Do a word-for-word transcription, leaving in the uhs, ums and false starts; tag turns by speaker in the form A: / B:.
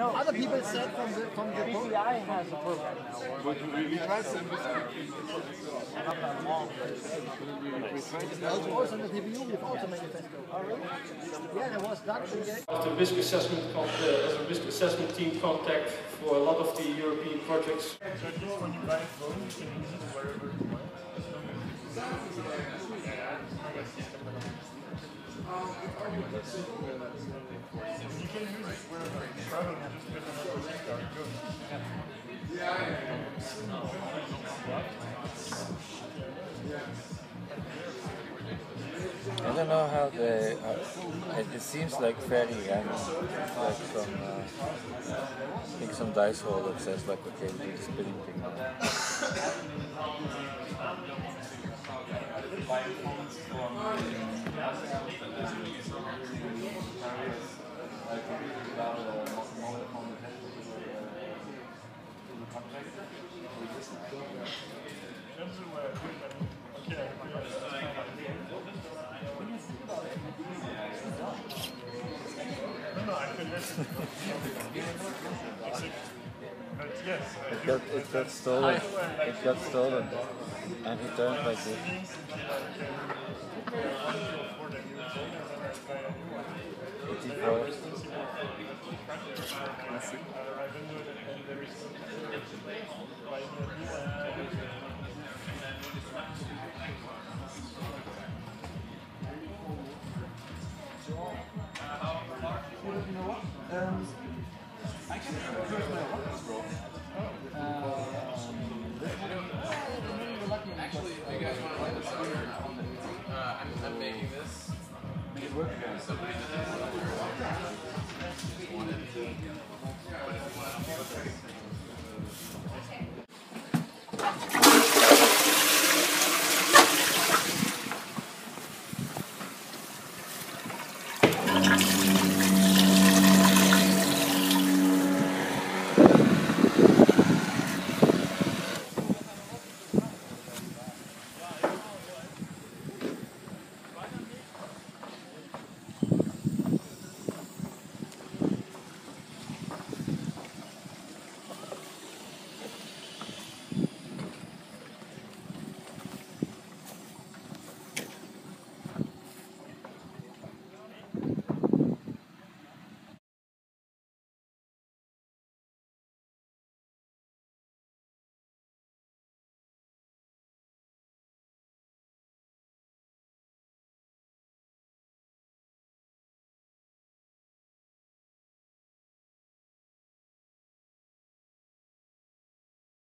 A: know.
B: Other people said from the from the
A: B P I has a program now.
C: But we, we tried to
A: Not that long.
B: also in the T V U with also manifesto. Oh really? Yeah, there was Dutch.
D: The risk assessment con uh, as a risk assessment team contact for a lot of the European projects.
E: So at least when you buy a phone, you can use it wherever you want. You can use it wherever you travel, you just get another SIM card, go.
F: I don't know how they. Uh, it, it seems like fairly random. Like some, uh, I think some dice roll that says like, okay, do the spinning thing.
E: No, no, I can listen. But yes, I
F: It got, it got stolen. It got stolen. And he turned like this. It divorced.
G: Um, I can first my work bro.
H: Actually, if you guys want to write this out, uh, I'm, I'm making this.
G: Make it work again.
H: Somebody that doesn't know where it is. Just wanted to